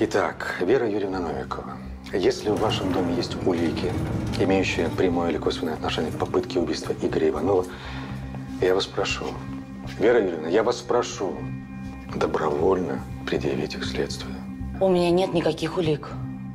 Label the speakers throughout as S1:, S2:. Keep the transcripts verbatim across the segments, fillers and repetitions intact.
S1: Итак, Вера Юрьевна Новикова, если в вашем доме есть улики, имеющие прямое или косвенное отношение к попытке убийства Игоря Иванова, я вас прошу, Вера Юрьевна, я вас прошу добровольно предъявить их следствию.
S2: У меня нет никаких улик.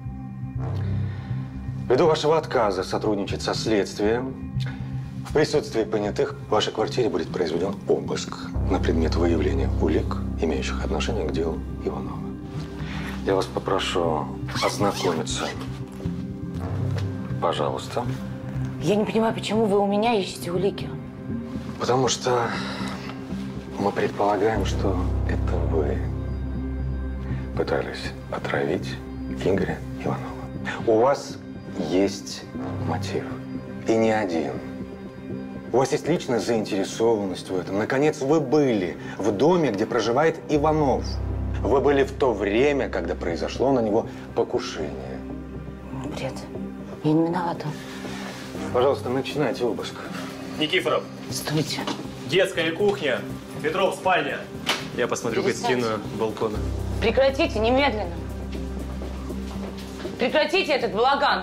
S1: Ввиду вашего отказа сотрудничать со следствием, в присутствии понятых в вашей квартире будет произведен обыск на предмет выявления улик, имеющих отношение к делу Иванова. Я вас попрошу ознакомиться. Пожалуйста.
S2: Я не понимаю, почему вы у меня ищете улики?
S1: Потому что мы предполагаем, что это вы пытались отравить Игоря Иванова. У вас есть мотив. И не один. У вас есть личная заинтересованность в этом. Наконец, вы были в доме, где проживает Иванов. Вы были в то время, когда произошло на него покушение.
S2: Бред. Я не виновата.
S1: Пожалуйста, начинайте обыск.
S3: Никифоров.
S2: Стойте.
S3: Детская кухня. Петров, спальня. Я посмотрю гостиную, балкона.
S2: Прекратите немедленно. Прекратите этот балаган.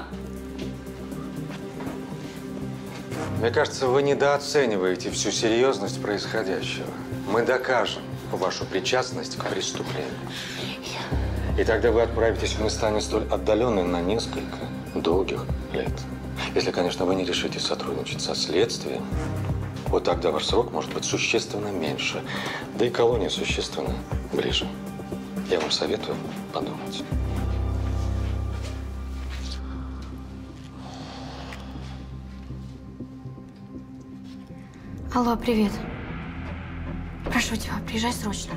S1: Мне кажется, вы недооцениваете всю серьезность происходящего. Мы докажем вашу причастность к преступлению. И тогда вы отправитесь в места не столь отдаленные на несколько долгих лет. Если, конечно, вы не решите сотрудничать со следствием, вот тогда ваш срок может быть существенно меньше, да и колония существенно ближе. Я вам советую подумать.
S4: Алло, привет. Прошу тебя, приезжай срочно.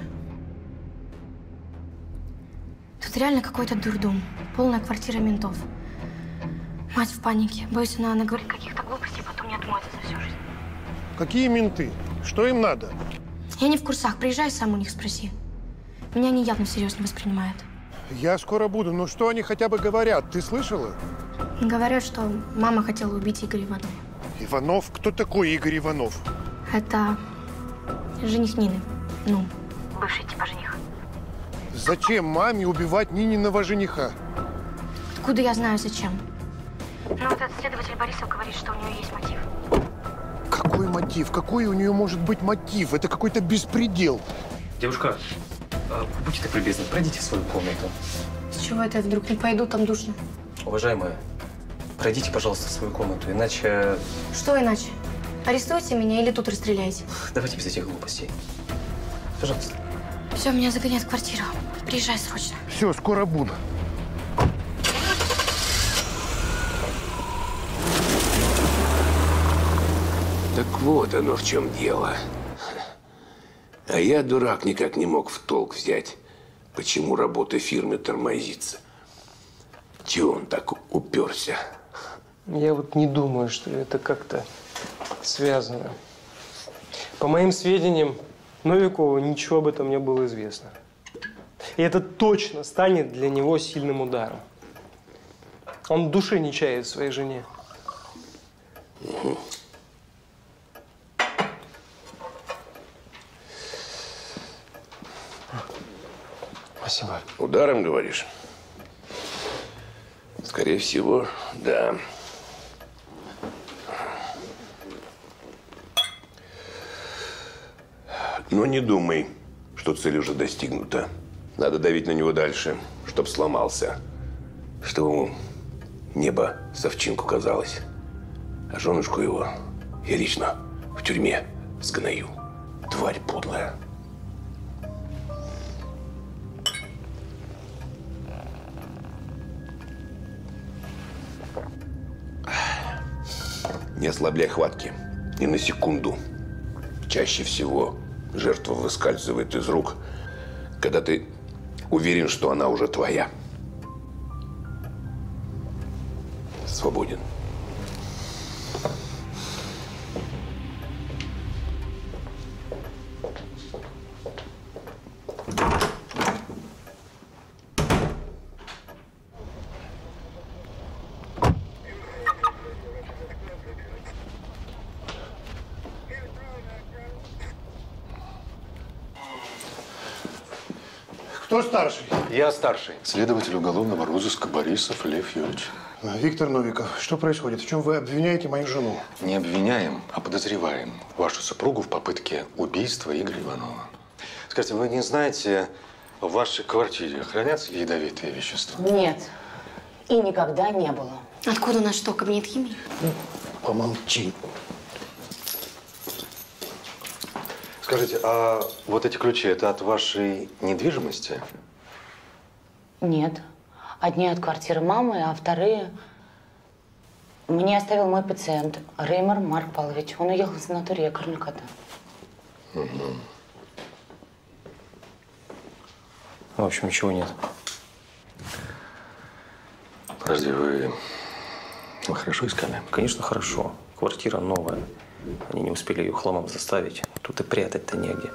S4: Тут реально какой-то дурдом. Полная квартира ментов. Мать в панике. Боюсь, она наговорит каких-то глупостей, потом не отмоется за всю жизнь.
S5: Какие менты? Что им надо?
S4: Я не в курсах. Приезжай, сам у них спроси. Меня они явно всерьез не воспринимают.
S5: Я скоро буду. Но что они хотя бы говорят? Ты слышала?
S4: Говорят, что мама хотела убить Игоря Иванова.
S5: Иванов? Кто такой Игорь Иванов?
S4: Это жених Нины. Ну, бывший типа жених.
S5: Зачем маме убивать Нининого жениха?
S4: Откуда я знаю, зачем? Ну, вот этот следователь Борисов говорит, что у нее есть мотив.
S5: Какой мотив? Какой у нее может быть мотив? Это какой-то беспредел.
S3: Девушка, будьте так любезны, пройдите в свою комнату.
S4: С чего это я вдруг не пойду, там душно?
S3: Уважаемая, пройдите, пожалуйста, в свою комнату, иначе…
S4: Что иначе? Арестуйте меня или тут расстреляйте?
S3: Давайте без этих глупостей. Пожалуйста.
S4: Все, меня загоняют в квартиру. Приезжай срочно.
S5: Все, скоро буду.
S6: Так вот оно в чем дело. А я, дурак, никак не мог в толк взять, почему работа фирмы тормозится. Чего он так уперся?
S7: Я вот не думаю, что это как-то связано. По моим сведениям, Новикову ничего об этом не было известно. И это точно станет для него сильным ударом. Он в душе не чает в своей жене.
S6: Угу.
S7: Спасибо.
S6: Ударом, говоришь? Скорее всего, да. Но не думай, что цель уже достигнута. Надо давить на него дальше, чтоб сломался. Чтобы ему небо совчинку казалось. А женушку его я лично в тюрьме сгною. Тварь подлая. Не ослабляй хватки. Ни на секунду. Чаще всего жертва выскальзывает из рук, когда ты уверен, что она уже твоя. Свободен.
S5: Кто Кто старший?
S1: Я старший.
S5: Следователь уголовного розыска Борисов Лев Юрьевич. Виктор Новиков, что происходит? В чем вы обвиняете мою жену?
S1: Не обвиняем, а подозреваем вашу супругу в попытке убийства Игоря Иванова. Скажите, вы не знаете, в вашей квартире хранятся ядовитые вещества?
S2: Нет. И никогда не было.
S4: Откуда у нас что, кабинет химии?
S5: Помолчи.
S1: Скажите, а вот эти ключи, это от вашей недвижимости?
S2: Нет. Одни от квартиры мамы, а вторые мне оставил мой пациент Реймер Марк Павлович. Он уехал в санаторий якорный кота.
S1: Угу.
S7: В общем, ничего нет.
S1: Подожди, вы, вы хорошо искали?
S7: Конечно, хорошо. Квартира новая. Они не успели ее хламом заставить. Тут и прятать-то негде.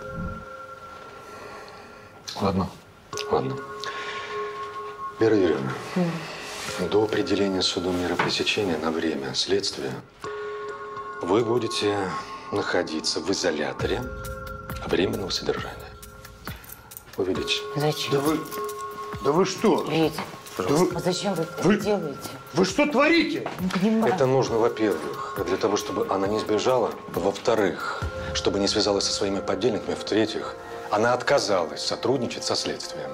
S1: Ладно, ладно. Вера Юрьевна, mm. до определения судом меры пресечения на время следствия вы будете находиться в изоляторе временного содержания. Увидите.
S2: Зачем?
S5: Да вы, да вы что?
S2: Витя,
S5: Да вы,
S2: а зачем вы,
S5: вы
S2: это делаете?
S5: Вы что творите?
S2: Не понимаю.
S1: Это нужно, во-первых, для того, чтобы она не сбежала. Во-вторых, чтобы не связалась со своими подельниками. В-третьих, она отказалась сотрудничать со следствием.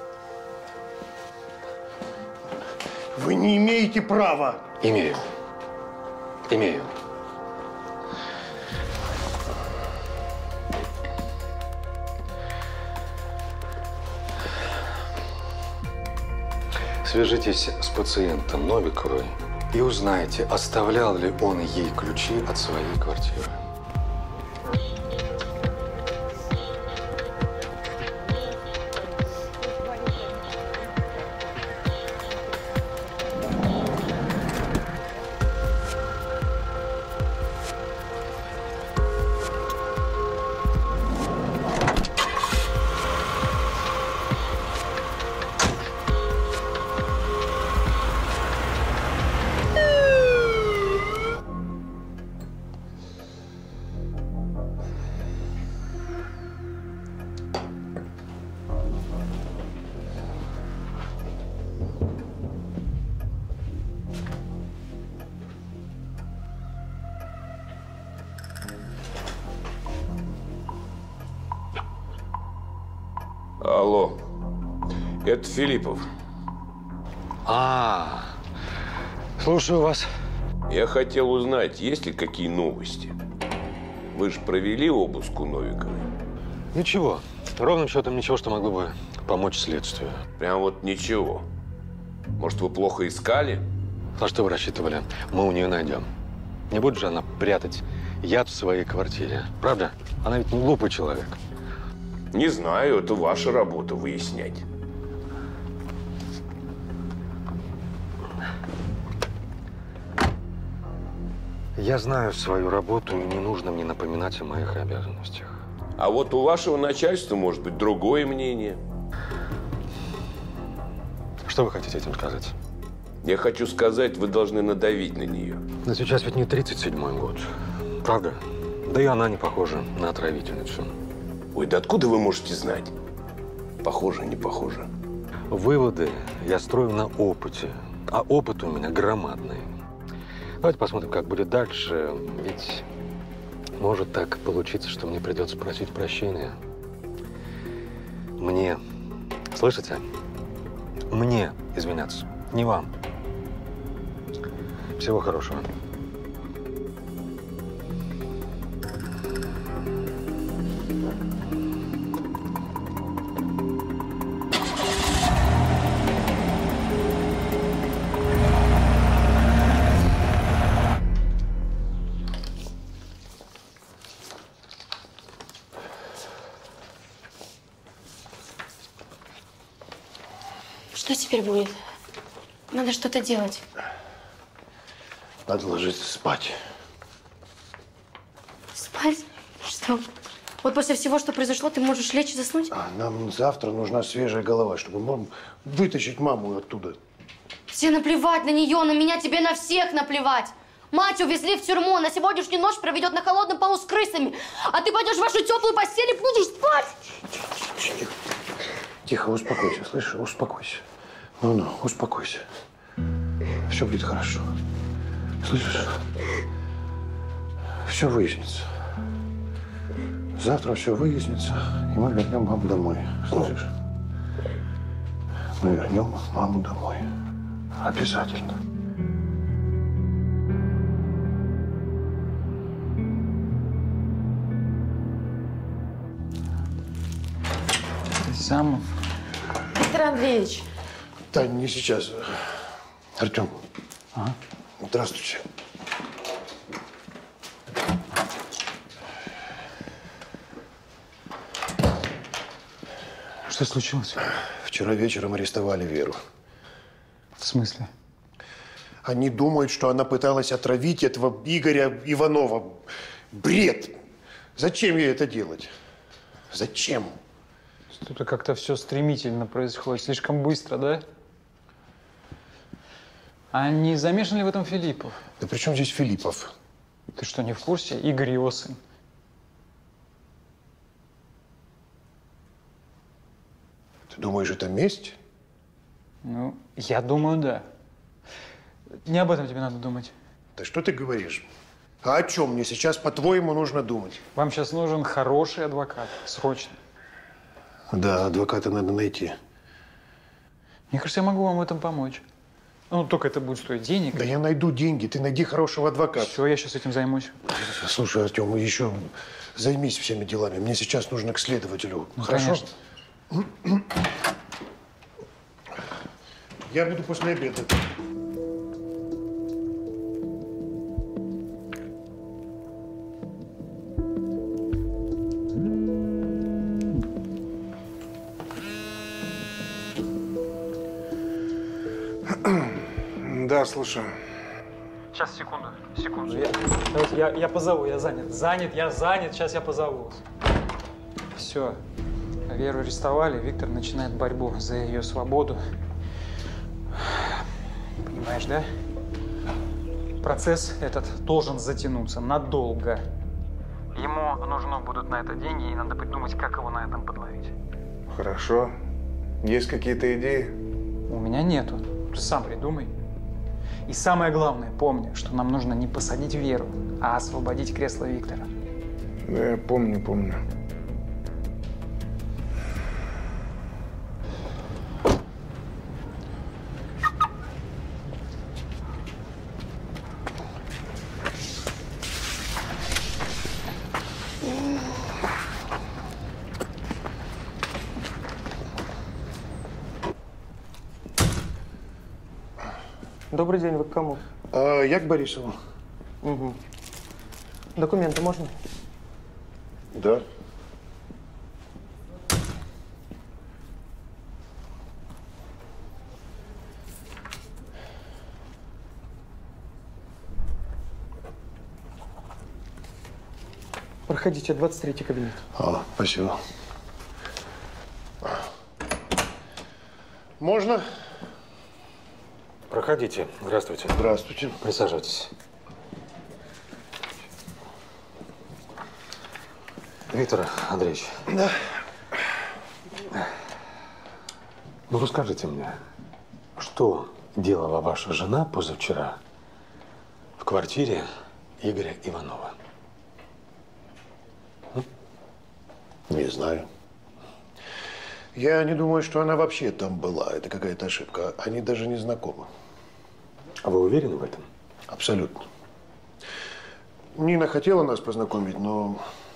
S5: Вы не имеете права.
S1: Имею. Имею. Свяжитесь с пациентом Новиковой и узнайте, оставлял ли он ей ключи от своей квартиры.
S6: Алло, это Филиппов.
S1: А, слушаю вас.
S6: Я хотел узнать, есть ли какие новости. Вы же провели обыск у Новиковой?
S1: Ничего. Ровным счетом ничего, что могло бы помочь следствию.
S6: Прям вот ничего. Может, вы плохо искали?
S1: На что вы рассчитывали? Мы у нее найдем. Не будет же она прятать яд в своей квартире. Правда? Она ведь не глупый человек.
S6: Не знаю, это ваша работа выяснять.
S1: Я знаю свою работу, и не нужно мне напоминать о моих обязанностях.
S6: А вот у вашего начальства может быть другое мнение.
S1: Что вы хотите этим сказать?
S6: Я хочу сказать, вы должны надавить на нее.
S1: Но сейчас ведь не тридцать седьмой год. Правда? Да и она не похожа на отравительницу.
S6: Ой, да откуда вы можете знать? Похоже, не похоже.
S1: Выводы я строю на опыте. А опыт у меня громадный. Давайте посмотрим, как будет дальше. Ведь может так получиться, что мне придется просить прощения. Мне. Слышите? Мне извиняться. Не вам. Всего хорошего.
S4: Что теперь будет? Надо что-то делать.
S5: Надо ложиться спать.
S4: Спать? Что? Вот после всего, что произошло, ты можешь лечь и заснуть?
S5: А нам завтра нужна свежая голова, чтобы мам вытащить маму оттуда.
S4: Все наплевать на нее, на меня, тебе на всех наплевать. Мать увезли в тюрьму, на сегодняшнюю ночь проведет на холодном полу с крысами. А ты пойдешь в вашу теплую постель и будешь спать.
S5: Тихо, тихо, успокойся, слышишь? Успокойся. Ну-ну, успокойся. Все будет хорошо. Слышишь? Все выяснится. Завтра все выяснится, и мы вернем маму домой. Слышишь? Мы вернем маму домой. Обязательно.
S8: Сам.
S9: Виктор Андреевич.
S5: Тань, не сейчас. Артем.
S8: Ага.
S5: Здравствуйте.
S8: Что случилось?
S5: Вчера вечером арестовали Веру.
S8: В смысле?
S5: Они думают, что она пыталась отравить этого Игоря Иванова. Бред! Зачем ей это делать? Зачем?
S8: Что-то как-то все стремительно происходит, слишком быстро, да? А не замешан ли в этом Филиппов?
S5: Да при чем здесь Филиппов?
S8: Ты что, не в курсе? Игорь его сын.
S5: Ты думаешь, это месть?
S8: Ну, я думаю, да. Не об этом тебе надо думать.
S5: Да что ты говоришь? А о чем мне сейчас, по-твоему, нужно думать?
S8: Вам сейчас нужен хороший адвокат. Срочно.
S5: Да, адвоката надо найти.
S8: Мне кажется, я могу вам в этом помочь. Ну, только это будет стоить денег.
S5: Да я найду деньги, ты найди хорошего адвоката.
S8: Все, я сейчас этим займусь.
S5: Слушай, Артем, еще займись всеми делами. Мне сейчас нужно к следователю.
S8: Ну,
S5: хорошо?
S8: конечно.
S5: Я буду после обеда.
S10: Да, слушаю.
S8: Сейчас, секунду, секунду. Я, давайте, я, я позову, я занят. Занят, я занят, сейчас я позову. Все. Веру арестовали, Виктор начинает борьбу за ее свободу. Понимаешь, да? Процесс этот должен затянуться надолго. Ему нужны будут на это деньги, и надо придумать, как его на этом подловить.
S10: Хорошо. Есть какие-то идеи?
S8: У меня нету. Ты сам придумай. И самое главное, помни, что нам нужно не посадить Веру, а освободить кресло Виктора.
S10: Да, я помню, помню.
S7: Добрый день, вы к кому?
S5: А, я к Борисову.
S7: Угу. Документы можно?
S5: Да.
S7: Проходите, двадцать третий кабинет.
S5: А, спасибо. Можно?
S1: Проходите. Здравствуйте.
S5: Здравствуйте.
S1: Присаживайтесь. Виктор Андреевич.
S5: Да.
S1: Ну, расскажите мне, что делала ваша жена позавчера в квартире Игоря Иванова?
S5: М? Не знаю. Я не думаю, что она вообще там была. Это какая-то ошибка. Они даже не знакомы.
S1: А вы уверены в этом?
S5: Абсолютно. Нина хотела нас познакомить, но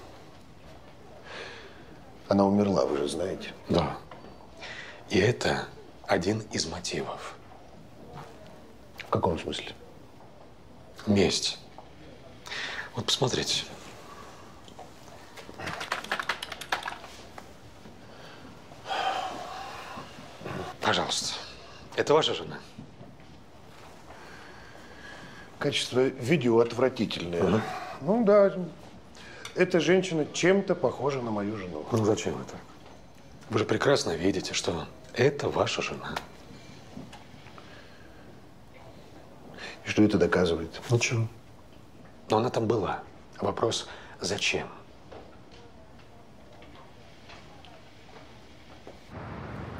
S5: она умерла, вы же знаете.
S1: Да. И это один из мотивов.
S5: В каком смысле?
S1: Месть. Вот посмотрите. Пожалуйста. Это ваша жена?
S5: Качество видео отвратительное.
S1: Угу.
S5: Ну да, эта женщина чем-то похожа на мою жену.
S1: Ну зачем это? Вы же прекрасно видите, что это ваша жена.
S5: И что это доказывает?
S1: Ничего. Но она там была. Вопрос, зачем?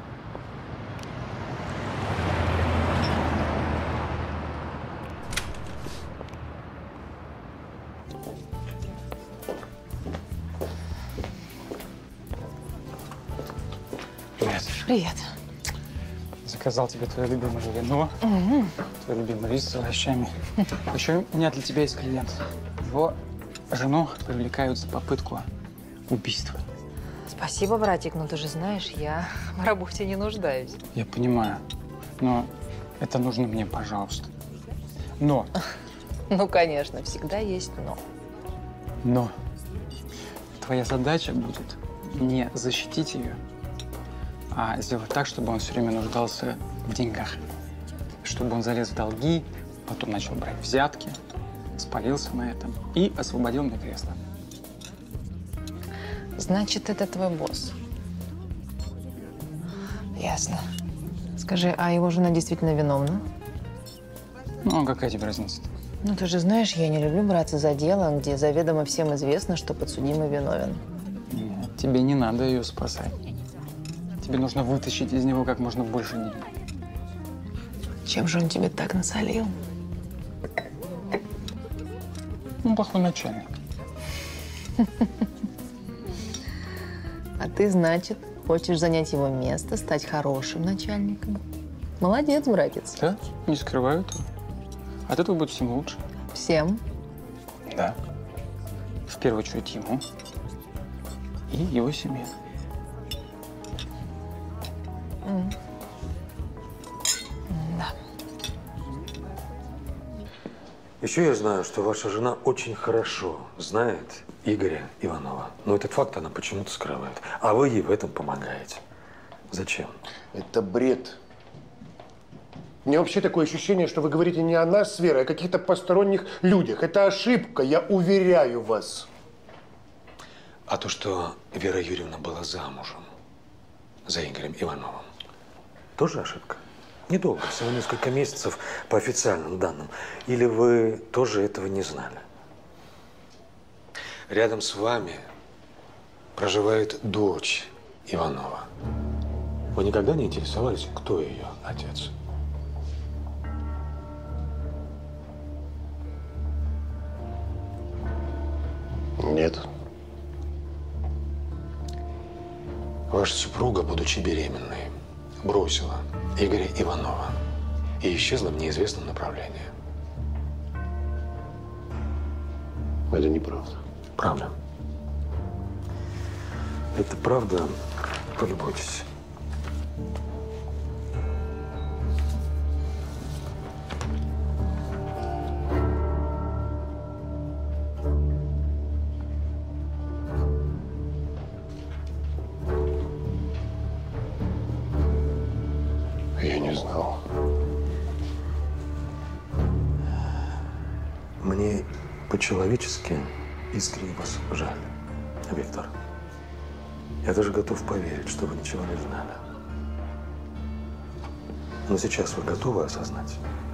S9: Привет.
S8: Заказал тебе твое любимое вино,
S9: Угу.
S8: твой любимый рис с овощами. Еще у меня для тебя есть клиент. Его жену привлекают за попытку убийства.
S9: Спасибо, братик, но ты же знаешь, я в работе не нуждаюсь.
S8: Я понимаю, но это нужно мне, пожалуйста. Но,
S9: Ну, конечно, всегда есть но.
S8: но твоя задача будет не защитить ее, а сделать так, чтобы он все время нуждался в деньгах. Чтобы он залез в долги, потом начал брать взятки, спалился на этом и освободил мне кресло.
S9: Значит, это твой босс. Ясно. Скажи, а его жена действительно виновна?
S8: Ну, а какая тебе разница?
S9: Ну, ты же знаешь, я не люблю браться за дело, где заведомо всем известно, что подсудимый виновен.
S8: Нет, тебе не надо ее спасать. Тебе нужно вытащить из него как можно больше денег.
S9: Чем же он тебе так насолил?
S8: Ну, плохой начальник.
S9: А ты, значит, хочешь занять его место, стать хорошим начальником? Молодец, братец.
S8: Да, не скрываю этого. От этого будет всем лучше.
S9: Всем?
S8: Да. В первую очередь ему и его семье.
S9: М. Да.
S1: Еще я знаю, что ваша жена очень хорошо знает Игоря Иванова. Но этот факт она почему-то скрывает. А вы ей в этом помогаете. Зачем?
S5: Это бред. У меня вообще такое ощущение, что вы говорите не о нас с Верой, а о каких-то посторонних людях. Это ошибка, я уверяю вас.
S1: А то, что Вера Юрьевна была замужем за Игорем Ивановым, тоже ошибка? Недолго, всего несколько месяцев по официальным данным. Или вы тоже этого не знали? Рядом с вами проживает дочь Иванова. Вы никогда не интересовались, кто ее отец?
S5: Нет.
S1: Ваша супруга, будучи беременной, бросила Игоря Иванова и исчезла в неизвестном направлении.
S5: Это неправда.
S1: Правда. Это правда. Полюбуйтесь.
S5: Я не знал.
S1: Мне по-человечески искренне вас жаль, Виктор. Я даже готов поверить, что вы ничего не знали. Но сейчас вы готовы осознать?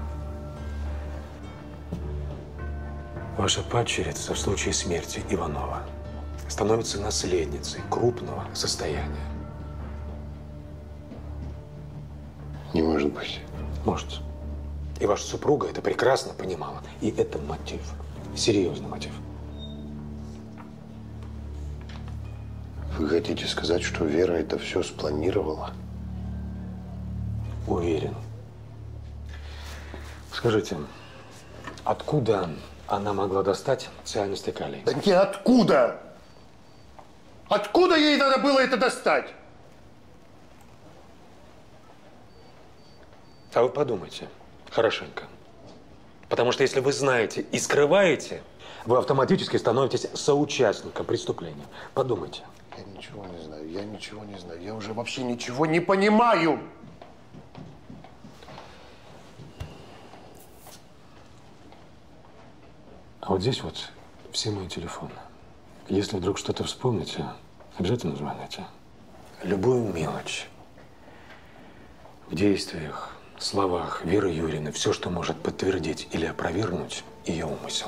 S1: Ваша падчерица в случае смерти Иванова становится наследницей крупного состояния.
S5: Не может быть.
S1: Может. И ваша супруга это прекрасно понимала. И это мотив. Серьезный мотив.
S5: Вы хотите сказать, что Вера это все спланировала?
S1: Уверен. Скажите, откуда она могла достать цианистый калий?
S5: Да ниоткуда! Откуда ей надо было это достать?
S1: А вы подумайте хорошенько. Потому что если вы знаете и скрываете, вы автоматически становитесь соучастником преступления. Подумайте.
S5: Я ничего не знаю, я ничего не знаю. Я уже вообще ничего не понимаю.
S1: А вот здесь вот все мои телефоны. Если вдруг что-то вспомните, обязательно звоните. Любую мелочь в действиях, словах Веры Юрьевны, все, что может подтвердить или опровергнуть ее умысел.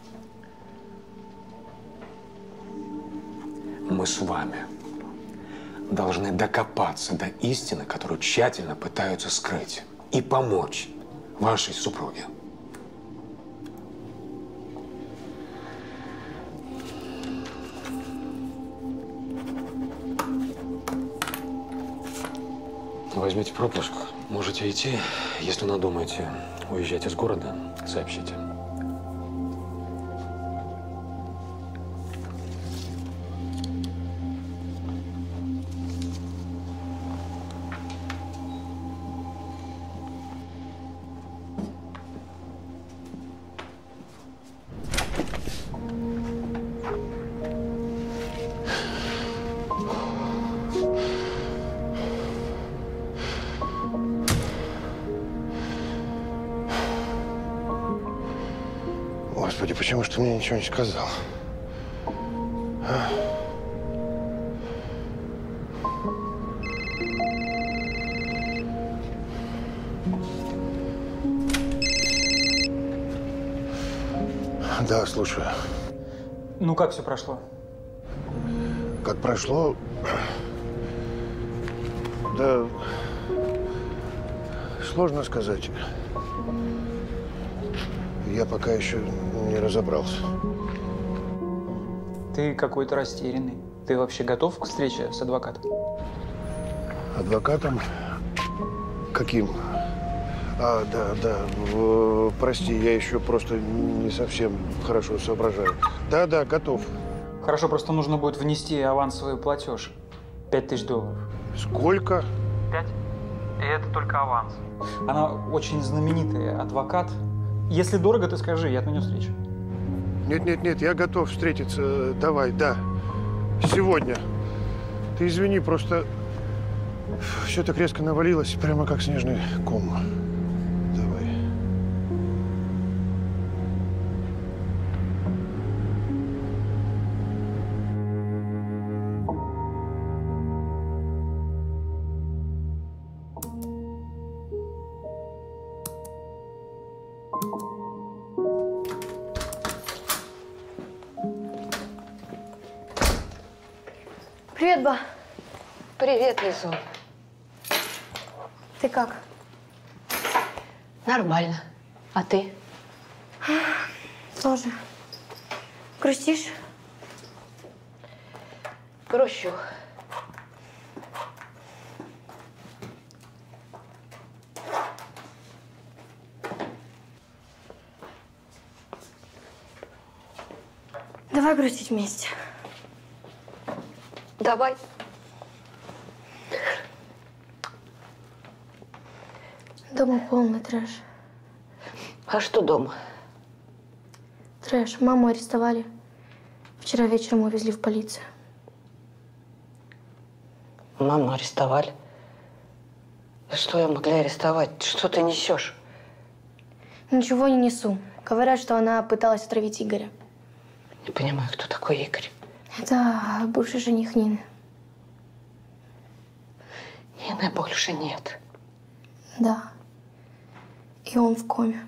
S1: Мы с вами должны докопаться до истины, которую тщательно пытаются скрыть, и помочь вашей супруге. возьмите пропуск. Можете идти. Если надумаете уезжать из города, сообщите.
S5: Господи, почему ж ты мне ничего не сказал? А? Да, слушаю.
S8: Ну, как все прошло?
S5: Как прошло? Да, сложно сказать. Я пока еще не разобрался.
S8: Ты какой-то растерянный. Ты вообще готов к встрече с адвокатом?
S5: Адвокатом? Каким? А, да, да. В- прости, я еще просто не совсем хорошо соображаю. Да, да, готов.
S8: Хорошо, просто нужно будет внести авансовый платеж. Пять тысяч долларов.
S5: Сколько?
S8: Пять. И это только аванс. Она очень знаменитый адвокат. Если дорого, ты скажи, я отменю встречу.
S5: Нет, нет, нет, я готов встретиться. Давай, да. Сегодня. Ты извини, просто все так резко навалилось, прямо как снежный ком. Давай.
S4: Привет, ба.
S2: Привет, Лизун.
S4: Ты как?
S2: Нормально. А ты?
S4: Тоже. Грустишь?
S2: Грущу.
S4: Давай грустить вместе.
S2: Давай.
S4: Дома полный трэш.
S2: А что дома?
S4: Трэш. Маму арестовали. Вчера вечером увезли в полицию.
S2: Маму арестовали. Что я могла арестовать? Что ты несешь?
S4: Ничего не несу. Говорят, что она пыталась отравить Игоря.
S2: Не понимаю, кто такой Игорь.
S4: Это бывший жених Нины.
S2: Нины больше нет.
S4: Да. И он в коме.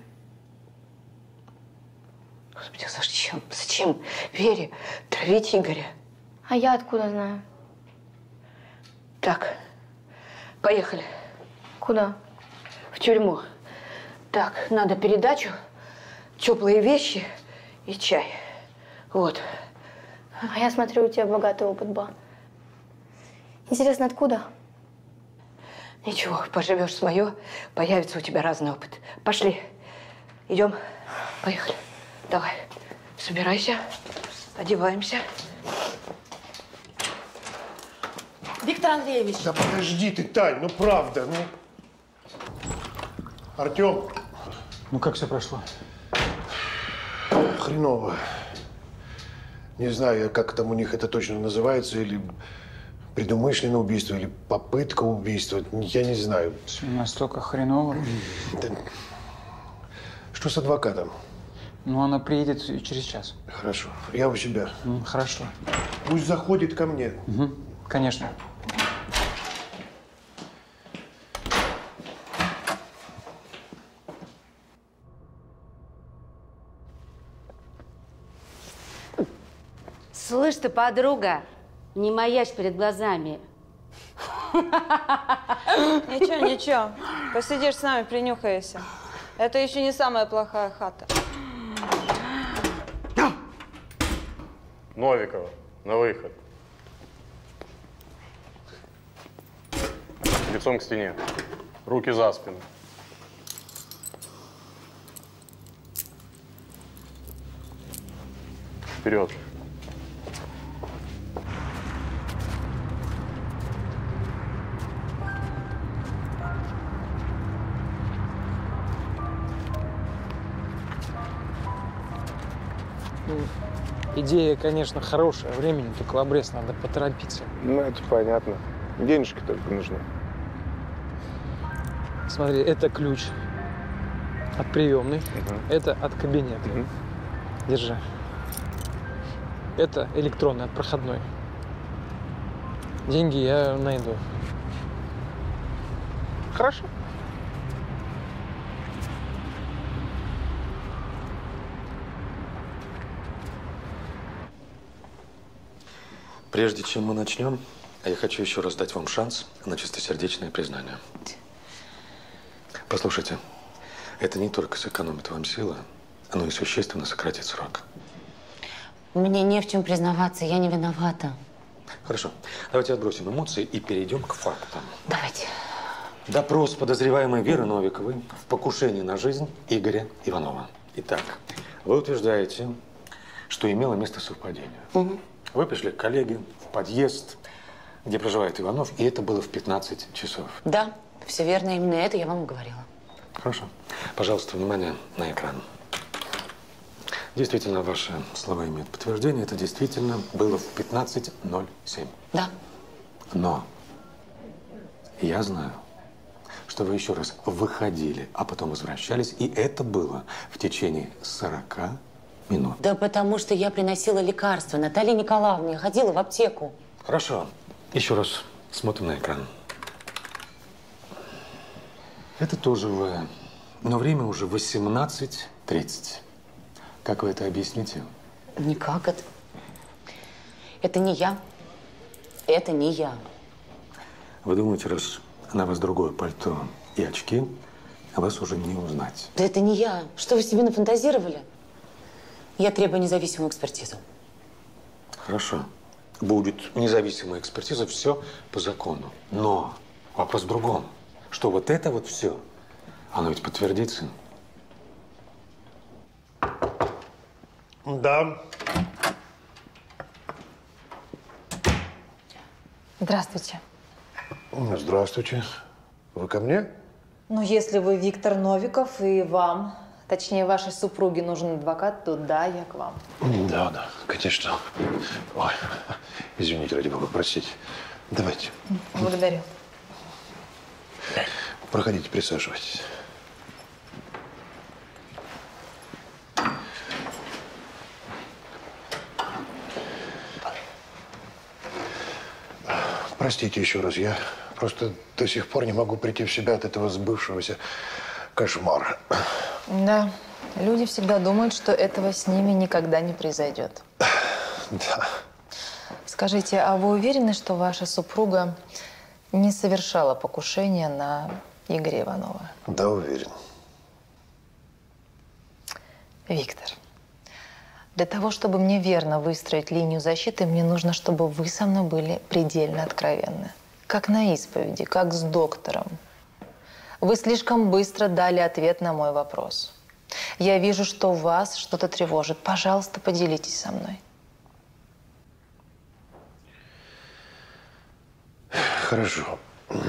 S2: Господи, зачем? Зачем Вере травить Игоря?
S4: А я откуда знаю?
S2: Так, поехали.
S4: Куда?
S2: В тюрьму. Так, надо передачу, теплые вещи и чай. Вот.
S4: А я смотрю, у тебя богатый опыт, ба. Интересно, откуда?
S2: Ничего, поживешь с мое, появится у тебя разный опыт. Пошли. Идем. Поехали. Давай. Собирайся. Одеваемся.
S11: Виктор Андреевич.
S5: Да подожди ты, Тань, ну правда, ну. Артем.
S8: Ну как все прошло?
S5: Хреново. Не знаю, как там у них это точно называется, или предумышленное убийство, или попытка убийства. Я не знаю.
S8: Настолько хреново.
S5: Да. Что с адвокатом?
S8: Ну, она приедет через час.
S5: Хорошо. Я у себя.
S8: М, Хорошо.
S5: Пусть заходит ко мне.
S8: Угу. Конечно.
S11: Слышь ты, подруга, не маячь перед глазами.
S12: Ничего, ничего. Посидишь с нами, принюхаешься. Это еще не самая плохая хата.
S3: Новикова, на выход.
S13: лицом к стене. Руки за спину. Вперед.
S8: Идея, конечно, хорошая. Времени только в обрез, надо поторопиться.
S10: Ну, это понятно. Денежки только нужны.
S8: Смотри, это ключ от приемной, угу. Это от кабинета. Угу. Держи. Это электронный от проходной. Деньги я найду.
S10: Хорошо.
S1: Прежде чем мы начнем, я хочу еще раз дать вам шанс на чистосердечное признание. Послушайте, это не только сэкономит вам силы, но и существенно сократит срок.
S2: Мне не в чем признаваться, я не виновата.
S1: Хорошо, давайте отбросим эмоции и перейдем к фактам.
S2: Давайте.
S1: Допрос подозреваемой Веры Новиковой в покушении на жизнь Игоря Иванова. Итак, вы утверждаете, что имело место совпадение.
S2: Угу.
S1: Вы пришли к коллеге в подъезд, где проживает Иванов, и это было в пятнадцать часов.
S2: Да, все верно, именно это я вам и говорила.
S1: Хорошо. Пожалуйста, внимание на экран. Действительно, ваши слова имеют подтверждение. Это действительно было в пятнадцать ноль семь.
S2: Да.
S1: Но я знаю, что вы еще раз выходили, а потом возвращались, и это было в течение сорока минут.
S2: Да потому что я приносила лекарства Наталье Николаевне, я ходила в аптеку.
S1: Хорошо. Еще раз смотрим на экран. Это тоже вы, но время уже восемнадцать тридцать. Как вы это объясните?
S2: Никак это. Это не я. Это не я.
S1: Вы думаете, раз на вас другое пальто и очки, вас уже не узнать?
S2: Да это не я. Что вы себе нафантазировали? Я требую независимую экспертизу.
S1: Хорошо. Будет независимая экспертиза, все по закону. Но вопрос в другом. Что вот это вот все, оно ведь подтвердится.
S5: Да.
S9: Здравствуйте.
S5: Здравствуйте. Вы ко мне?
S9: Ну, если вы Виктор Новиков и вам, точнее, вашей супруге нужен адвокат, то да, я к вам.
S5: Да, да, конечно. Ой, извините, ради бога, простите. Давайте.
S9: Благодарю.
S5: Проходите, присаживайтесь. Простите еще раз, я просто до сих пор не могу прийти в себя от этого сбывшегося кошмара.
S9: Да, люди всегда думают, что этого с ними никогда не произойдет.
S5: Да.
S9: Скажите, а вы уверены, что ваша супруга не совершала покушение на Игоря Иванова?
S5: Да, уверен.
S9: Виктор, для того, чтобы мне верно выстроить линию защиты, мне нужно, чтобы вы со мной были предельно откровенны. Как на исповеди, как с доктором. Вы слишком быстро дали ответ на мой вопрос. Я вижу, что вас что-то тревожит. Пожалуйста, поделитесь со мной.
S5: Хорошо.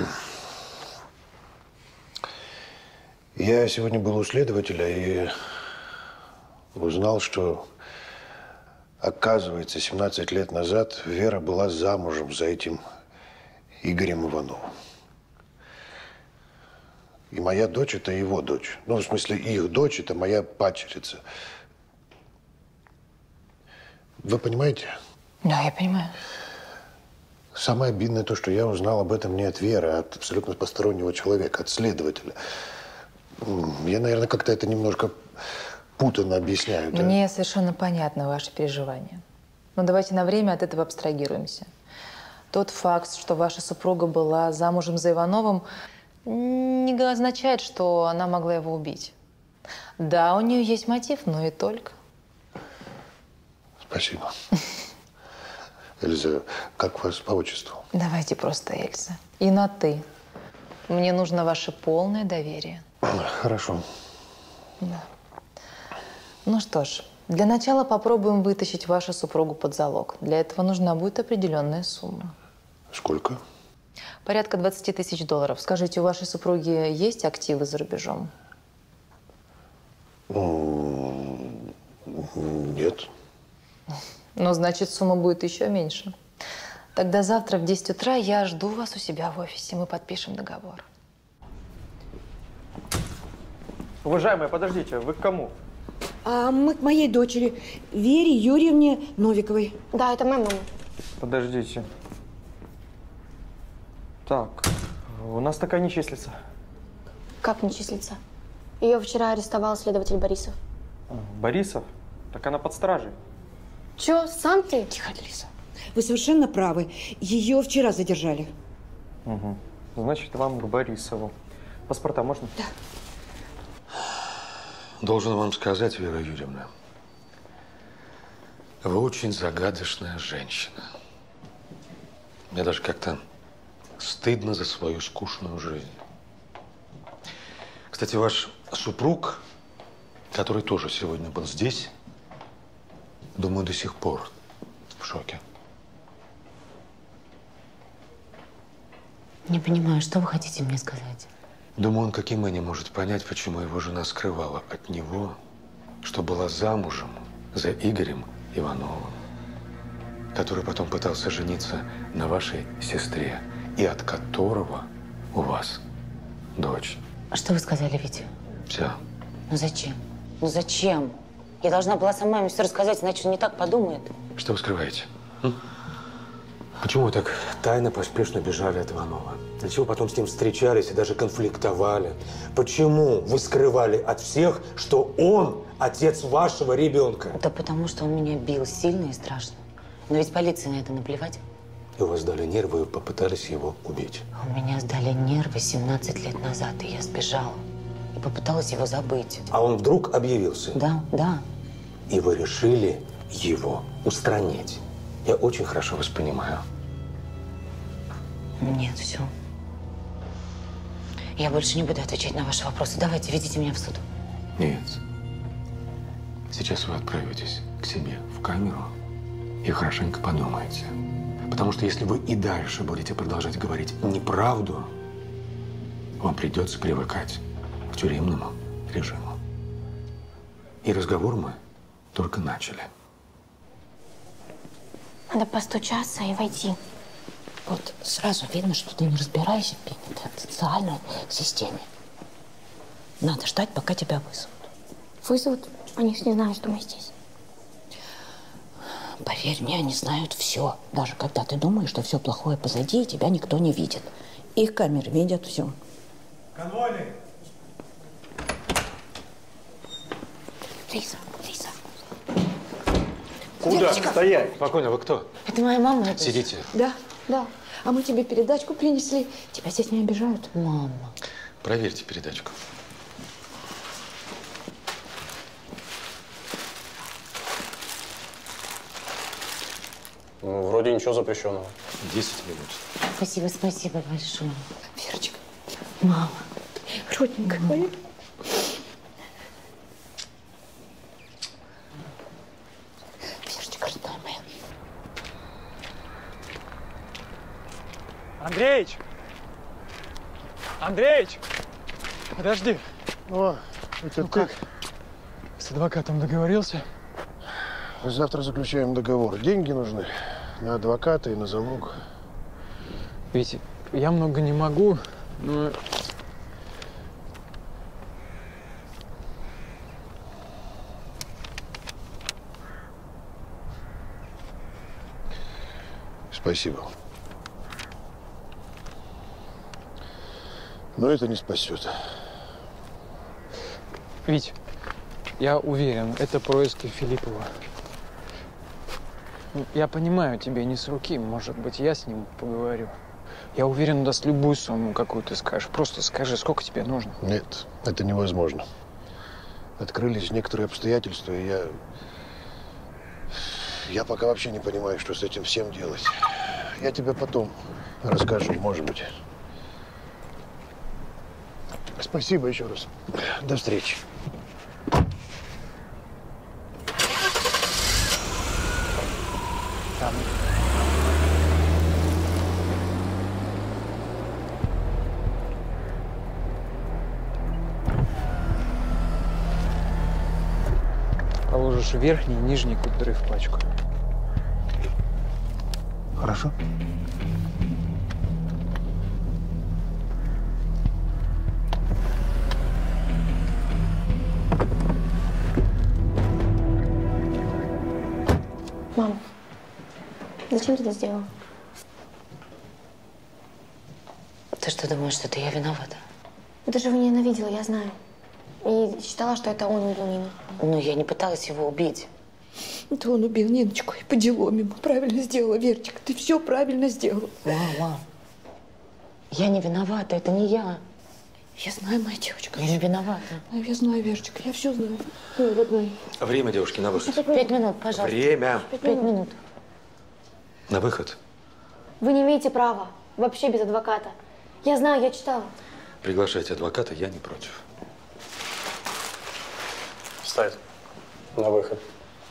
S5: Я сегодня был у следователя и узнал, что, оказывается, семнадцать лет назад Вера была замужем за этим Игорем Ивановым. И моя дочь – это его дочь. Ну, в смысле, их дочь – это моя падчерица. Вы понимаете?
S9: Да, я понимаю.
S5: Самое обидное то, что я узнал об этом не от Веры, а от абсолютно постороннего человека, от следователя. Я, наверное, как-то это немножко путанно объясняю. Да?
S9: Мне совершенно понятно ваши переживания. Но давайте на время от этого абстрагируемся. Тот факт, что ваша супруга была замужем за Ивановым, не означает, что она могла его убить. Да, у нее есть мотив, но и только.
S5: Спасибо. Эльза, как вас по отчеству?
S9: Давайте просто Эльза. И на «ты». Мне нужно ваше полное доверие.
S5: Хорошо.
S9: Да. Ну что ж, для начала попробуем вытащить вашу супругу под залог. Для этого нужна будет определенная сумма.
S5: Сколько?
S9: Порядка двадцати тысяч долларов. Скажите, у вашей супруги есть активы за рубежом?
S5: Нет.
S9: Ну, значит, сумма будет еще меньше. Тогда завтра в десять утра я жду вас у себя в офисе. Мы подпишем договор.
S7: Уважаемая, подождите, вы к кому?
S14: А мы к моей дочери, Вере Юрьевне Новиковой.
S4: Да, это моя мама.
S7: Подождите. Так, у нас такая не числится.
S4: Как не числится? Ее вчера арестовал следователь Борисов.
S7: Борисов? Так она под стражей.
S4: Че, сам ты?
S14: Тихо, Лиза. Вы совершенно правы. Ее вчера задержали.
S7: Угу. Значит, вам к Борисову. Паспорта можно?
S14: Да.
S1: Должен вам сказать, Вера Юрьевна, вы очень загадочная женщина. Мне даже как-то стыдно за свою скучную жизнь. Кстати, ваш супруг, который тоже сегодня был здесь, думаю, до сих пор в шоке.
S2: Не понимаю, что вы хотите мне сказать?
S1: Думаю, он как и мы не может понять, почему его жена скрывала от него, что была замужем за Игорем Ивановым, который потом пытался жениться на вашей сестре, и от которого у вас дочь.
S2: А что вы сказали, Витя?
S1: Все.
S2: Ну зачем? Ну зачем? Я должна была сама ему все рассказать, иначе он не так подумает.
S1: Что вы скрываете? М? Почему вы так тайно, поспешно бежали от Иванова? Для чего потом с ним встречались и даже конфликтовали? Почему вы скрывали от всех, что он отец вашего ребенка?
S2: Да потому что он меня бил сильно и страшно. Но ведь полиции на это наплевать.
S1: И у вас сдали нервы и попытались его убить.
S2: У меня сдали нервы семнадцать лет назад, и я сбежала. И попыталась его забыть.
S1: А он вдруг объявился?
S2: Да, да.
S1: И вы решили его устранить. Я очень хорошо вас понимаю.
S2: Нет, все. Я больше не буду отвечать на ваши вопросы. Давайте, ведите меня в суд.
S1: Нет. Сейчас вы отправитесь к себе в камеру и хорошенько подумаете. Потому что если вы и дальше будете продолжать говорить неправду, вам придется привыкать к тюремному режиму. И разговор мы только начали.
S4: Надо постучаться и войти.
S2: Вот сразу видно, что ты не разбираешься в пенитенциальной системе. Надо ждать, пока тебя вызовут.
S4: Вызовут? Они же не знают, что мы здесь.
S2: Поверь мне, они знают все. Даже когда ты думаешь, что все плохое позади, и тебя никто не видит. Их камеры видят все.
S8: Конвойный!
S2: Лиза, Лиза.
S13: Куда?
S2: Девочка.
S13: Стоять!
S1: Спокойно, вы кто?
S2: Это моя мама. Это...
S1: Сидите.
S14: Да, да. А мы тебе передачку принесли. Тебя здесь не обижают.
S2: Мама.
S1: Проверьте передачку.
S13: Ну, вроде ничего запрещенного.
S1: Десять минут.
S2: Спасибо, спасибо большое.
S14: Верочка.
S2: Мама.
S14: Родненькая моя.
S2: Верочка, родная моя.
S8: Андреич! Андреич! Подожди.
S5: О, это
S8: ну
S5: ты?
S8: Как? С адвокатом договорился?
S5: Завтра заключаем договор. Деньги нужны на адвоката и на залог.
S8: Витя, я много не могу, но…
S5: Спасибо. Но это не спасет.
S8: Вить, я уверен, это происки Филиппова. Я понимаю, тебе не с руки, может быть, я с ним поговорю. Я уверен, он даст любую сумму, какую ты скажешь. Просто скажи, сколько тебе нужно.
S5: Нет, это невозможно. Открылись некоторые обстоятельства, и я… Я пока вообще не понимаю, что с этим всем делать. Я тебе потом расскажу, может быть. Спасибо еще раз. До встречи. Там.
S8: Положишь верхний и нижний кудри в пачку.
S5: Хорошо.
S4: Мам, зачем ты это сделала?
S2: Ты что думаешь, что это я виновата?
S4: Ты же его ненавидела, я знаю. И считала, что это он убил Нину.
S2: Ну, я не пыталась его убить.
S14: Это он убил Ниночку и по делам ему. Правильно сделала, Верчик. Ты все правильно сделала.
S2: Мама, я не виновата, это не я.
S14: Я знаю, моя девочка.
S2: Я не виновата.
S14: Я знаю, Верочка, я все знаю. Ой, родной.
S1: Время, девушки, на выход.
S2: Пять минут, пожалуйста.
S1: Время.
S2: Пять минут.
S1: На выход.
S4: Вы не имеете права. Вообще без адвоката. Я знаю, я читала.
S1: Приглашайте адвоката, я не против.
S13: Встать. На выход.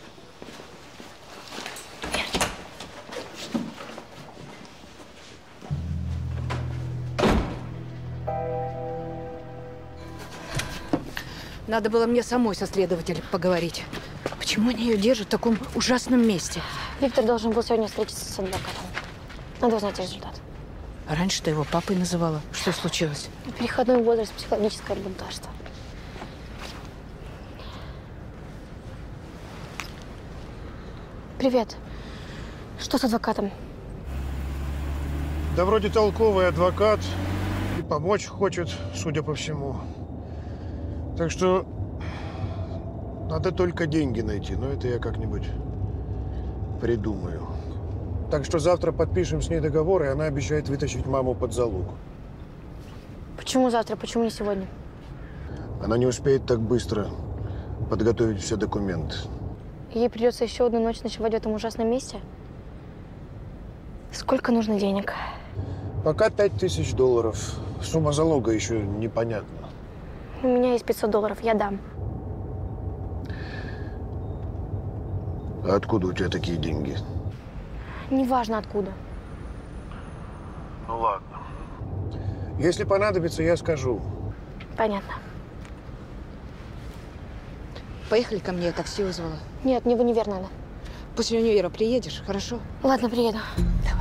S14: Надо было мне самой со следователем поговорить. Почему они ее держат в таком ужасном месте?
S4: Виктор должен был сегодня встретиться с адвокатом. Надо узнать результат.
S14: А раньше ты его папой называла. Что случилось?
S4: Переходной возраст, психологическое бунтарство. Привет. Что с адвокатом?
S5: Да вроде толковый адвокат. И помочь хочет, судя по всему. Так что надо только деньги найти. Но это я как-нибудь придумаю. Так что завтра подпишем с ней договор, и она обещает вытащить маму под залог.
S4: Почему завтра? Почему не сегодня?
S5: Она не успеет так быстро подготовить все документы.
S4: Ей придется еще одну ночь ночевать в этом ужасном месте? Сколько нужно денег?
S5: Пока пять тысяч долларов. Сумма залога еще непонятна.
S4: У меня есть пятьсот долларов, я дам.
S5: А откуда у тебя такие деньги?
S4: Неважно откуда.
S5: Ну ладно. Если понадобится, я скажу.
S4: Понятно.
S14: Поехали ко мне, я такси вызвала.
S4: Нет, мне в универ надо.
S14: После универа приедешь, хорошо?
S4: Ладно, приеду.
S14: Давай.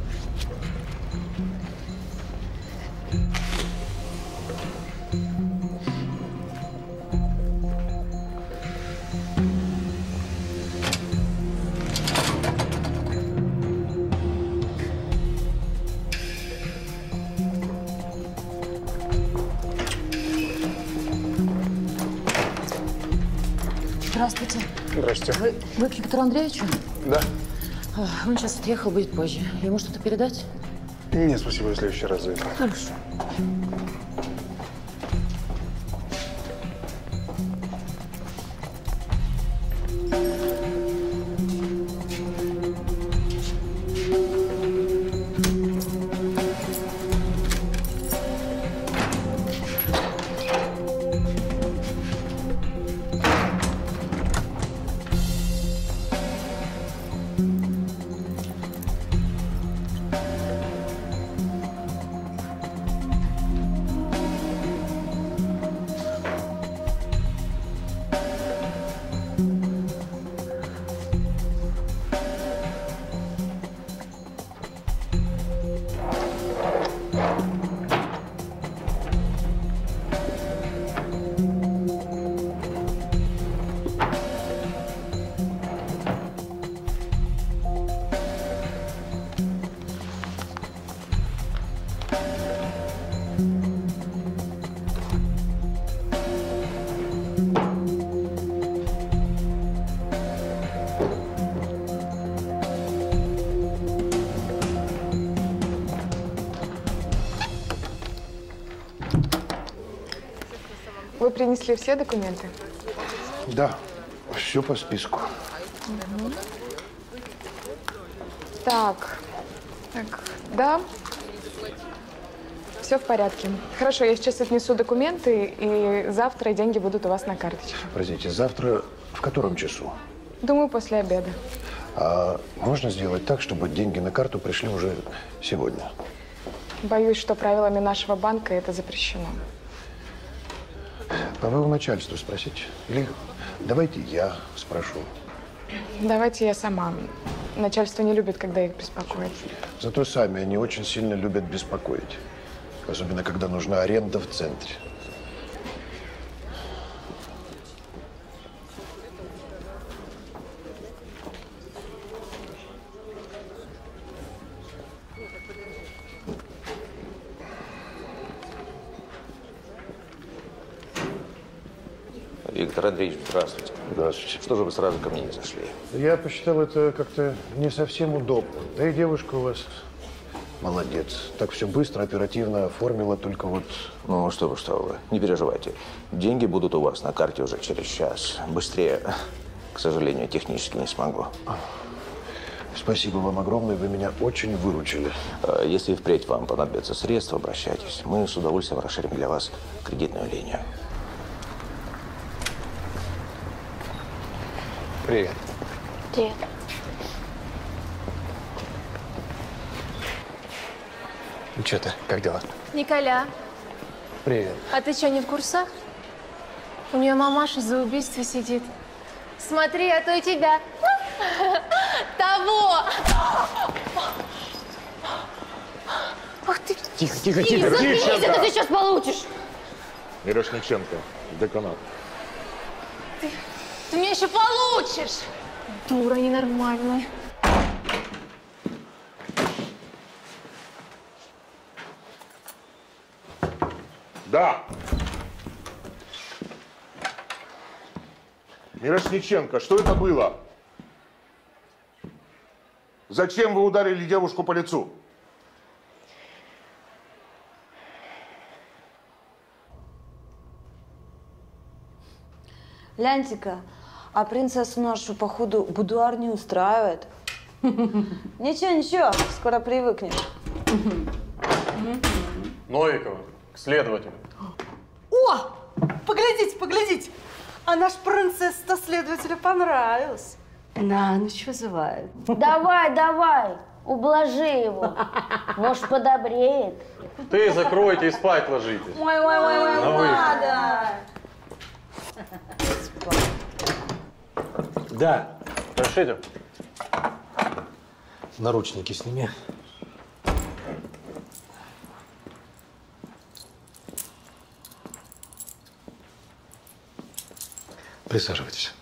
S2: Здравствуйте.
S13: Здрасте.
S2: Вы, вы к Виктору Андреевичу?
S13: Да.
S2: А, Он сейчас отъехал, будет позже. Ему что-то передать?
S13: Нет, спасибо, я в следующий раз зайду.
S2: Хорошо.
S15: Вы принесли все документы?
S5: Да, все по списку.
S15: Угу. Так, так, да. Все все в порядке. Хорошо, я сейчас отнесу документы, и завтра деньги будут у вас на карточке.
S5: Простите, завтра в котором часу?
S15: Думаю, после обеда.
S5: А можно сделать так, чтобы деньги на карту пришли уже сегодня?
S15: Боюсь, что правилами нашего банка это запрещено.
S5: А вы у начальства спросите? Или давайте я спрошу.
S15: Давайте я сама. Начальство не любит, когда их беспокоят.
S5: Зато сами они очень сильно любят беспокоить. Особенно, когда нужна аренда в центре.
S16: Виктор Андреевич, здравствуйте.
S5: Здравствуйте.
S16: Что же вы сразу ко мне не зашли?
S5: Я посчитал это как-то не совсем удобно. Да и девушка у вас молодец. Так все быстро, оперативно оформила, только вот…
S16: Ну, что вы, что вы. Не переживайте. Деньги будут у вас на карте уже через час. Быстрее, к сожалению, технически не смогу.
S5: Спасибо вам огромное, вы меня очень выручили.
S16: Если впредь вам понадобятся средства, обращайтесь. Мы с удовольствием расширим для вас кредитную линию.
S13: Привет.
S4: Привет.
S13: Ну что ты, как дела?
S17: Николя,
S13: Привет.
S17: а ты что, не в курсах? У нее мамаша за убийство сидит. Смотри, а то и тебя. Того! Ах ты!
S10: Тихо, тихо,
S17: тихо,
S10: заткнись,
S17: это ты сейчас получишь!
S10: Мирошниченко, деканат.
S17: Ты, ты меня еще получишь! Дура ненормальная.
S10: Да. Мирошниченко, что это было? Зачем вы ударили девушку по лицу?
S12: Лянтика, а принцессу нашу, походу, будуар не устраивает. Ничего, ничего, скоро привыкнешь.
S3: Новикова, к следователю.
S18: О! Поглядите, поглядите! А наш принцесса следователю понравилась.
S11: На ночь вызывает.
S19: Давай, давай, ублажи его. Может, подобреет.
S3: Ты закройте и спать ложитесь.
S12: Ой, ой, ой, ой,
S3: На выход.
S12: надо.
S13: Да.
S3: Разрешите?
S13: Наручники сними. Присаживайтесь.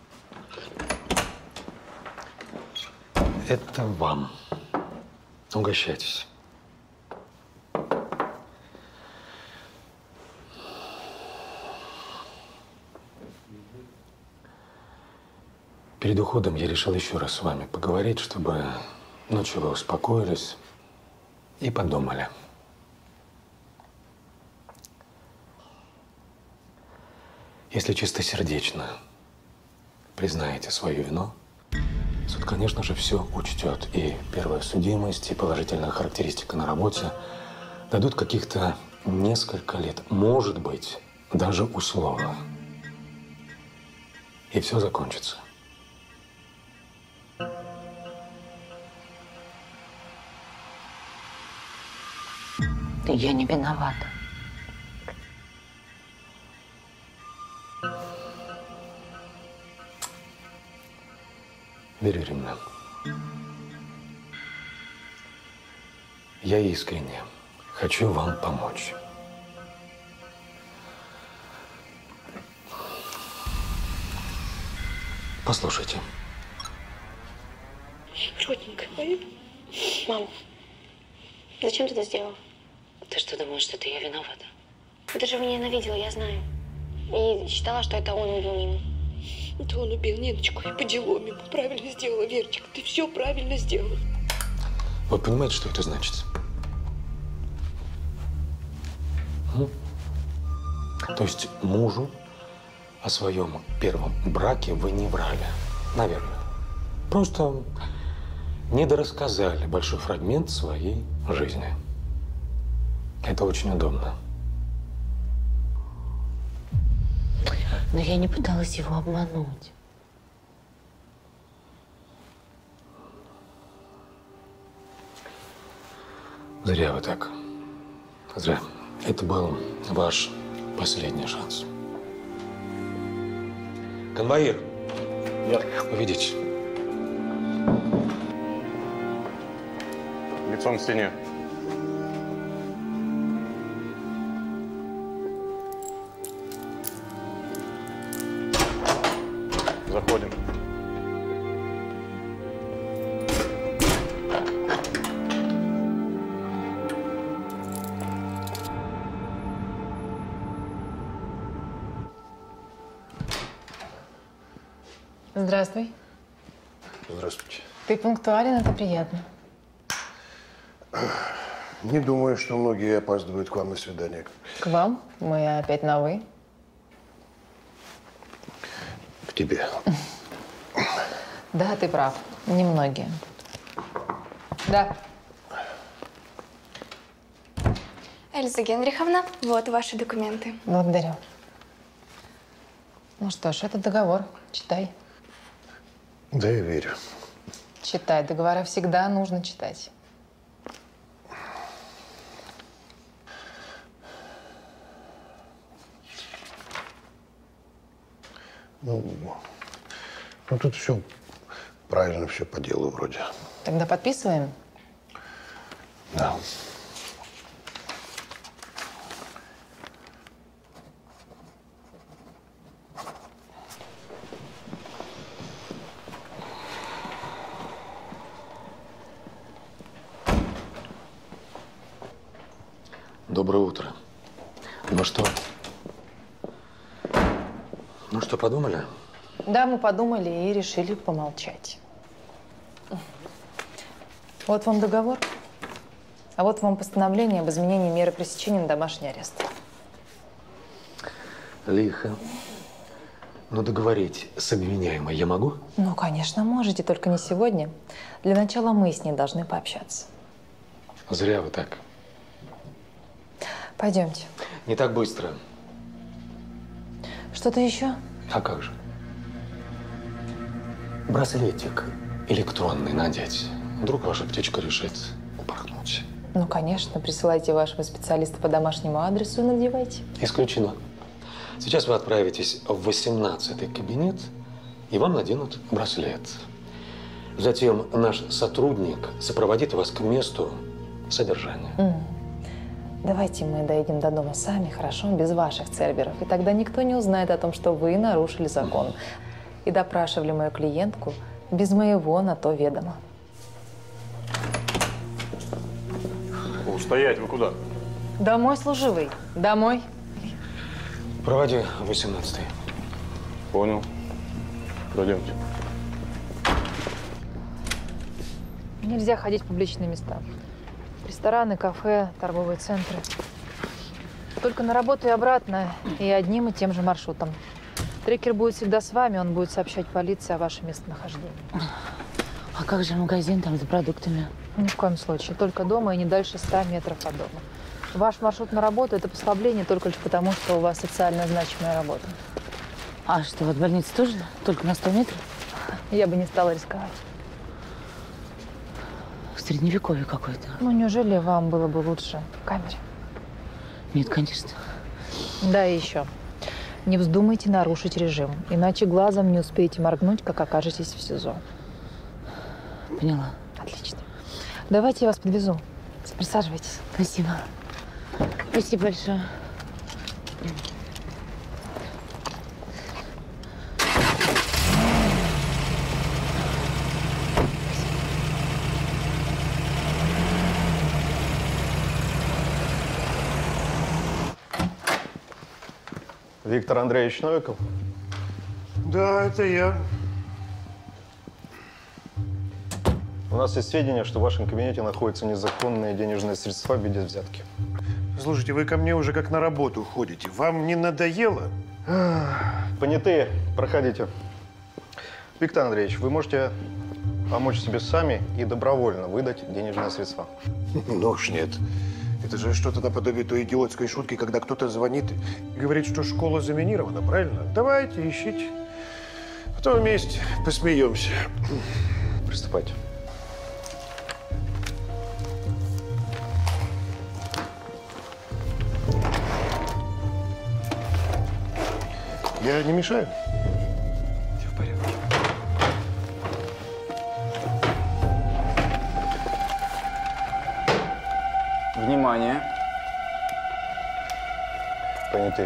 S13: Это вам. Угощайтесь. Перед уходом я решил еще раз с вами поговорить, чтобы ночью вы успокоились и подумали. Если чистосердечно признаете свою вину, суд, конечно же, все учтет. И первая судимость, и положительная характеристика на работе дадут каких-то несколько лет, может быть, даже условно. И все закончится.
S2: Я не виновата.
S13: Вера Юрьевна, я искренне хочу вам помочь. Послушайте.
S4: Родненькая, мам, зачем ты это сделала?
S2: Ты что, думаешь, что это я виновата?
S4: Ты же его ненавидела, я знаю. И считала, что это он убил Нину.
S14: Это он убил Ниночку и по делам ему. Правильно сделала, Верчик. Ты все правильно сделала.
S13: Вы понимаете, что это значит? М? То есть мужу о своем первом браке вы не врали, наверное. Просто недорассказали большой фрагмент своей жизни. Это очень удобно.
S2: Но я не пыталась его обмануть.
S13: Зря вы так. Зря. Это был ваш последний шанс. Конвоир.
S10: Я.
S13: Увидите.
S10: Лицом к стене. Заходим.
S9: Здравствуй.
S5: Здравствуйте.
S9: Ты пунктуален, это приятно.
S5: Не думаю, что многие опаздывают к вам на свидание.
S9: К вам? Мы опять на «вы».
S5: К тебе.
S9: Да, ты прав. Немногие. Да.
S20: Эльза Генриховна, вот ваши документы.
S9: Благодарю. Ну что ж, это договор. Читай.
S5: Да, я верю.
S9: Читай. Договора всегда нужно читать.
S5: Ну, ну тут все правильно, все по делу вроде.
S9: Тогда подписываем?
S5: Да.
S13: Доброе утро. Ну что? Ну что, подумали?
S9: Да, мы подумали и решили помолчать. Вот вам договор. А вот вам постановление об изменении меры пресечения на домашний арест.
S13: Лихо. Но договорить с обвиняемой я могу?
S9: Ну, конечно, можете, только не сегодня. Для начала мы с ней должны пообщаться.
S13: Зря вы так.
S9: Пойдемте.
S13: Не так быстро.
S9: Что-то еще?
S13: А как же? Браслетик электронный надеть. Вдруг ваша птичка решит упорхнуть.
S9: Ну, конечно. Присылайте вашего специалиста по домашнему адресу и надевайте.
S13: Исключено. Сейчас вы отправитесь в восемнадцатый кабинет, и вам наденут браслет. Затем наш сотрудник сопроводит вас к месту содержания.
S9: Mm. Давайте мы доедем до дома сами, хорошо, без ваших церберов. И тогда никто не узнает о том, что вы нарушили закон. И допрашивали мою клиентку без моего на то ведома.
S10: Устоять, вы куда?
S9: Домой, служивый. Домой.
S13: Проводи восемнадцатый.
S10: Понял. Пройдемте.
S9: Нельзя ходить в публичные места. Рестораны, кафе, торговые центры. Только на работу и обратно, и одним и тем же маршрутом. Трекер будет всегда с вами, он будет сообщать полиции о вашем местонахождении.
S2: А как же магазин там за продуктами?
S9: Ни в коем случае. Только дома и не дальше ста метров от дома. Ваш маршрут на работу – это послабление только лишь потому, что у вас социально значимая работа.
S2: А что, вот больница тоже только на сто метров?
S9: Я бы не стала рисковать.
S2: Средневековье какое-то.
S9: Ну, неужели вам было бы лучше в камере?
S2: Нет, конечно.
S9: Да, и еще. Не вздумайте нарушить режим, иначе глазом не успеете моргнуть, как окажетесь в СИЗО.
S2: Поняла.
S9: Отлично. Давайте я вас подвезу. Присаживайтесь.
S2: Спасибо. Спасибо большое.
S21: Виктор Андреевич Новиков?
S5: Да, это я.
S21: У нас есть сведения, что в вашем кабинете находятся незаконные денежные средства в виде взятки.
S5: Слушайте, вы ко мне уже как на работу ходите. Вам не надоело?
S21: Понятые, проходите. Виктор Андреевич, вы можете помочь себе сами и добровольно выдать денежные средства.
S5: Ну уж нет. Это же что-то наподобие той идиотской шутки, когда кто-то звонит и говорит, что школа заминирована, правильно? Давайте, ищите. Потом вместе посмеемся.
S21: Приступайте.
S5: Я не мешаю?
S8: Все в порядке. Внимание.
S21: Понятый.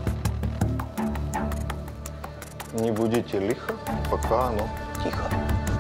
S21: Не будите лихо, пока оно тихо.